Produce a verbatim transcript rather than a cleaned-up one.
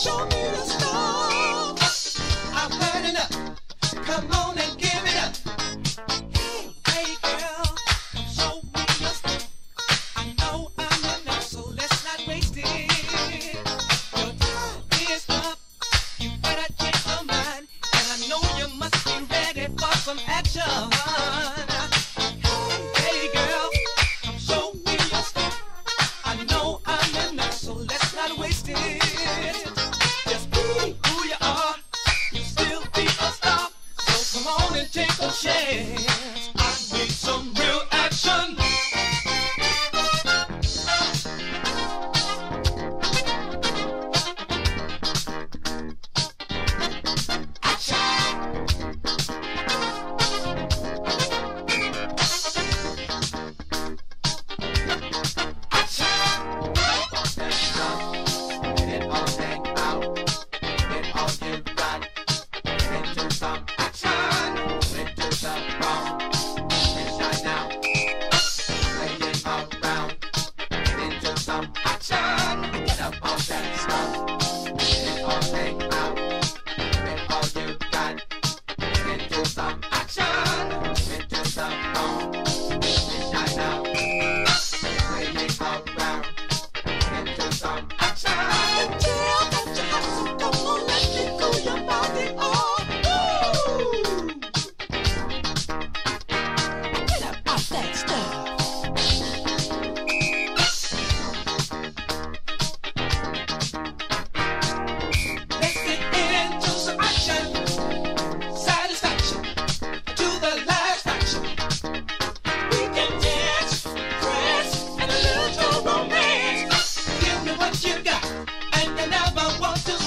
Show me the stuff. I've had enough. Come on and give it up. Hey, hey girl, show me your stuff. I know I'm enough, so let's not waste it. Your time is up. You better change your mind, and I know you must be ready for some action. Hey girl, show me your stuff. I know I'm enough, so let's not waste it. Just be who you are. You still be a star. So come on and take a chance. I need some real action. You got, and you never want to